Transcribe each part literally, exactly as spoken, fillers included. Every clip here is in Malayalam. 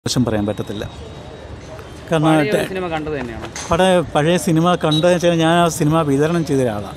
മോശം പറയാൻ പറ്റത്തില്ല. കാരണം സിനിമ കണ്ടത് തന്നെയാണ് പഴയ പഴയ സിനിമ കണ്ടതെന്ന് വെച്ചാൽ ഞാൻ ആ സിനിമ വിതരണം ചെയ്ത ഒരാളാണ്.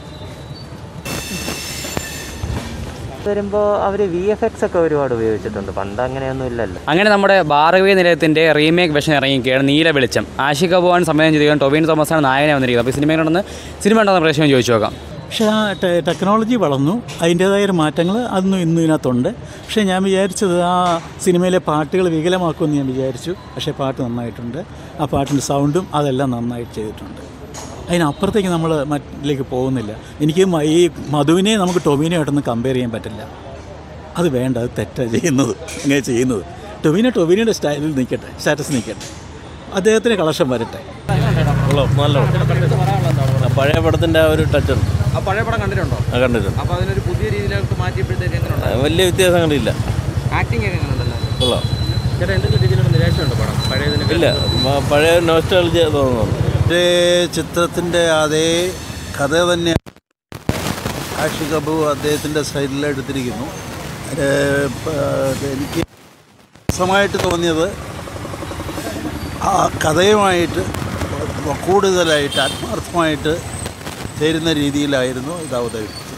വരുമ്പോൾ അവർ വി എഫ് എക്സ് ഒക്കെ ഒരുപാട് ഉപയോഗിച്ചിട്ടുണ്ട്. പണ്ട് അങ്ങനെയൊന്നും ഇല്ലല്ലോ. അങ്ങനെ നമ്മുടെ ഭാർഗവി നിലയത്തിൻ്റെ റീമേക്ക് വെർഷൻ ഇറങ്ങിക്കുകയാണ് നീല വെളിച്ചം. ആഷിഖ് കപൂറാണ് സംവിധാനം ചെയ്തിരിക്കുന്നത്. ടൊവിനോ തോമസാണ് നായകനെ വന്നിരിക്കുന്നത്. അപ്പോൾ സിനിമ കണ്ടെന്ന് സിനിമ ഉണ്ടെന്ന് പ്രേക്ഷകൻ ചോദിച്ചു നോക്കാം. പക്ഷേ ആ ടെക്നോളജി വളർന്നു, അതിൻ്റേതായ മാറ്റങ്ങൾ അന്നും ഇന്നും ഇതിനകത്തുണ്ട്. പക്ഷേ ഞാൻ വിചാരിച്ചത് ആ സിനിമയിലെ പാട്ടുകൾ വികലമാക്കുമെന്ന് ഞാൻ വിചാരിച്ചു. പക്ഷേ പാട്ട് നന്നായിട്ടുണ്ട്. ആ പാട്ടിൻ്റെ സൗണ്ടും അതെല്ലാം നന്നായിട്ട് ചെയ്തിട്ടുണ്ട്. അതിനപ്പുറത്തേക്ക് നമ്മൾ മറ്റിലേക്ക് പോകുന്നില്ല. എനിക്ക് ഈ മധുവിനെ നമുക്ക് ടൊവിനോയായിട്ടൊന്നും കമ്പയർ ചെയ്യാൻ പറ്റില്ല. അത് വേണ്ട, അത് തെറ്റാണ് ചെയ്യുന്നത്. ഇങ്ങനെ ചെയ്യുന്നത് ടൊവിനോ ടൊവിനോയുടെ സ്റ്റൈലിൽ നിൽക്കട്ടെ, സ്റ്റാറ്റസ് നിൽക്കട്ടെ, അദ്ദേഹത്തിന് കളക്ഷൻ വരട്ടെ. നല്ല പഴയ പടത്തിൻ്റെ ആ ഒരു ടച്ച് ഉണ്ട്. ആ പഴയ പടം കണ്ടിട്ടുണ്ടോ? കണ്ടിട്ടുണ്ട്. അപ്പോൾ അതിനൊരു പുതിയ രീതിയിലേക്ക് മാറ്റിയപ്പോഴത്തേക്ക് എങ്ങനെയുണ്ട്? വലിയ വ്യത്യാസം കണ്ടില്ല. ആക്ടിങ് ഒക്കെ എങ്ങനെയുണ്ടല്ലോ? കൊള്ളാം. ചേട്ടാ എന്തെങ്കിലും രീതിയിലുള്ള നിരാശയുണ്ടോ പടം പഴയതിന്? ഇല്ല, പഴയ നോസ്റ്റാൾജിയ തോന്നുന്നു. മറ്റേ ചിത്രത്തിൻ്റെ അതേ കഥ തന്നെ ആഷിഖ് കപൂർ അദ്ദേഹത്തിൻ്റെ സൈഡിൽ എടുത്തിരിക്കുന്നു. എനിക്ക് രസമായിട്ട് തോന്നിയത് ആ കഥയുമായിട്ട് കൂടുതലായിട്ട് ആത്മാർത്ഥമായിട്ട് ചേരുന്ന രീതിയിലായിരുന്നു ഇത് അവതരിപ്പിച്ചത്.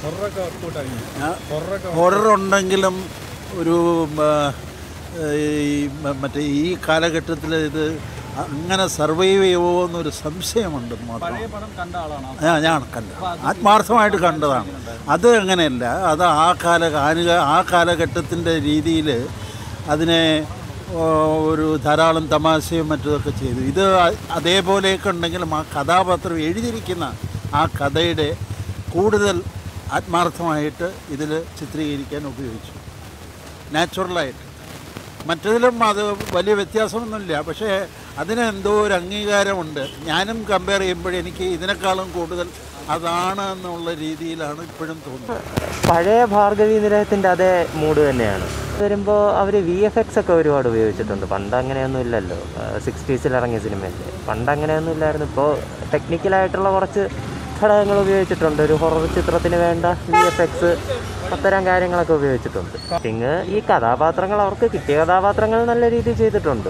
ഹൊറർ ഉണ്ടെങ്കിലും ഒരു ഈ മറ്റേ ഈ കാലഘട്ടത്തിൽ ഇത് അങ്ങനെ സർവൈവ് ചെയ്യുമോ എന്നൊരു സംശയമുണ്ട് മാത്രം. ഞാൻ കണ്ടത് ആത്മാർത്ഥമായിട്ട് കണ്ടതാണ്. അത് അങ്ങനെയല്ല, അത് ആ കാല ആ കാലഘട്ടത്തിൻ്റെ രീതിയിൽ അതിനെ ഒരു ധാരാളം തമാശയും മറ്റതൊക്കെ ചെയ്തു. ഇത് അതേപോലെയൊക്കെ ഉണ്ടെങ്കിലും ആ കഥാപാത്രം എഴുതിയിരിക്കുന്ന ആ കഥയുടെ കൂടുതൽ ആത്മാർത്ഥമായിട്ട് ഇതിൽ ചിത്രീകരിക്കാൻ ഉപയോഗിച്ചു. നാച്ചുറലായിട്ട്. മറ്റതിലും അത് വലിയ വ്യത്യാസമൊന്നുമില്ല. പക്ഷേ അതിന് എന്തോ ഒരു അംഗീകാരമുണ്ട്. ഞാനും കമ്പയർ ചെയ്യുമ്പോൾ എനിക്ക് ഇതിനേക്കാളും കൂടുതൽ അതാണ് എന്നുള്ള രീതിയിലാണ് ഇപ്പോഴും തോന്നുന്നത്. പഴയ ഭാർഗവി നിലയത്തിൻ്റെ അതേ മൂഡ് തന്നെയാണ്. വരുമ്പോൾ അവർ വി എഫ് എക്സ് ഒക്കെ ഒരുപാട് ഉപയോഗിച്ചിട്ടുണ്ട്. പണ്ട് അങ്ങനെയൊന്നും ഇല്ലല്ലോ. സിക്സ്റ്റീസിൽ ഇറങ്ങിയ സിനിമയല്ലേ, പണ്ട് അങ്ങനെയൊന്നും ഇല്ലായിരുന്നു. ഇപ്പോൾ ടെക്നിക്കലായിട്ടുള്ള കുറച്ച് ഘടകങ്ങൾ ഉപയോഗിച്ചിട്ടുണ്ട്. ഒരു ഹൊറർ ചിത്രത്തിന് വേണ്ട വി എഫ് എക്സ് അത്തരം കാര്യങ്ങളൊക്കെ ഉപയോഗിച്ചിട്ടുണ്ട്. പിന്നെ ഈ കഥാപാത്രങ്ങൾ അവർക്ക് കിട്ടിയ കഥാപാത്രങ്ങൾ നല്ല രീതിയിൽ ചെയ്തിട്ടുണ്ട്.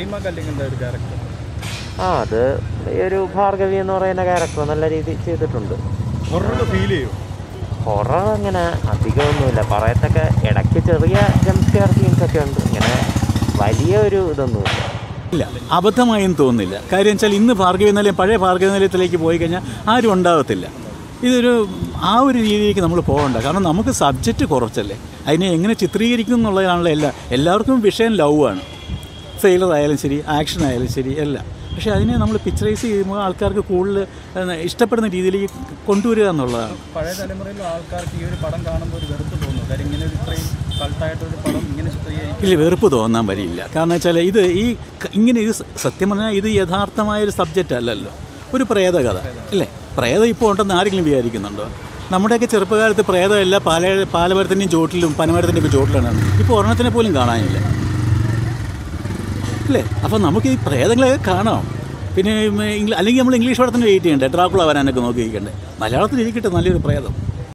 ആ അത് ഈ ഒരു ഭാർഗവി എന്ന് പറയുന്ന ക്യാരക്ടർ നല്ല രീതിയിൽ ചെയ്തിട്ടുണ്ട്. ഹൊറർ അങ്ങനെ അധികമൊന്നുമില്ല. പറയത്തൊക്കെ ഇടയ്ക്ക് ചെറിയ ജംപ് സ്കെയർ സീൻസ് ഒക്കെ ഉണ്ട്. ഇങ്ങനെ വലിയ ഒരു ഇതൊന്നുമില്ല. ഇല്ല, അബദ്ധമായും തോന്നുന്നില്ല. കാര്യം വെച്ചാൽ ഇന്ന് ഭാർഗവി നിലയം പഴയ ഭാർഗവി നിലയത്തിലേക്ക് പോയി കഴിഞ്ഞാൽ ആരും ഉണ്ടാകത്തില്ല. ഇതൊരു ആ ഒരു രീതിയിലേക്ക് നമ്മൾ പോകണ്ട. കാരണം നമുക്ക് സബ്ജക്റ്റ് കുറച്ചല്ലേ, അതിനെ എങ്ങനെ ചിത്രീകരിക്കുന്നു എന്നുള്ളതാണല്ലോ. എല്ലാ എല്ലാവർക്കും വിഷയം ലവ് ആണ്. സെയിലർ ആയാലും ശരി, ആക്ഷൻ ആയാലും ശരി, എല്ലാം. പക്ഷേ അതിനെ നമ്മൾ പിക്ചറൈസ് ചെയ്യുമ്പോൾ ആൾക്കാർക്ക് കൂടുതൽ ഇഷ്ടപ്പെടുന്ന രീതിയിലേക്ക് കൊണ്ടുവരിക എന്നുള്ളതാണ്. പഴയ തലമുറയിലെ ആൾക്കാർക്ക് ഈ ഒരു പടം കാണുമ്പോൾ ഒരു വെറുപ്പ് തോന്നുന്നു. കാര്യം ഇങ്ങനെ ഒരു ഇത്രയും കൾട്ടായിട്ടൊരു പടം ഇങ്ങനെ ചിത്രീകരിക്കും. ഇല്ല, വെറുപ്പ് തോന്നാൻ വരില്ല. കാരണം വെച്ചാൽ ഇത് ഈ ഇങ്ങനെ ഇത് സത്യം പറഞ്ഞാൽ ഇത് യഥാർത്ഥമായൊരു സബ്ജക്റ്റ് അല്ലല്ലോ. ഒരു പ്രേതകഥ അല്ലേ? പ്രേതം ഇപ്പോൾ ഉണ്ടെന്ന് ആരെങ്കിലും വിചാരിക്കുന്നുണ്ടോ? നമ്മുടെയൊക്കെ ചെറുപ്പകാലത്ത് പ്രേതമല്ല പാല പാലമരത്തിൻ്റെയും ചോട്ടിലും പനമരത്തിൻ്റെയൊക്കെ ചോട്ടിലാണ്. ഇപ്പോൾ ഒരെണ്ണത്തിനെ പോലും കാണാനില്ല അല്ലേ? അപ്പോൾ നമുക്ക് ഈ പ്രേതങ്ങളെയൊക്കെ കാണാം. പിന്നെ അല്ലെങ്കിൽ നമ്മൾ ഇംഗ്ലീഷ് പടത്തിന് വെയിറ്റ് ചെയ്യണ്ടേ? ഡ്രാക്കുള വരാനൊക്കെ നോക്കി ഇരിക്കണ്ടേ? മലയാളത്തിൽ ഇരിക്കട്ടെ നല്ലൊരു പ്രേതം.